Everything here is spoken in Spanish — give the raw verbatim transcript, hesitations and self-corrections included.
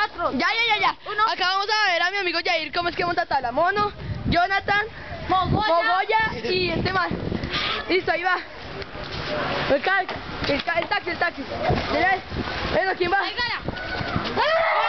nosotros. Ya, ya, ya, ya. Uno. Acá vamos a ver a mi amigo Yair cómo es que monta tabla. Mono, Jonathan, Mogoya. Mogoya y este man. Listo, ahí va. El, ca- el, ca- el taxi, el taxi. Mira, bueno, ¿quién va? Ahí gana. ¡Ah!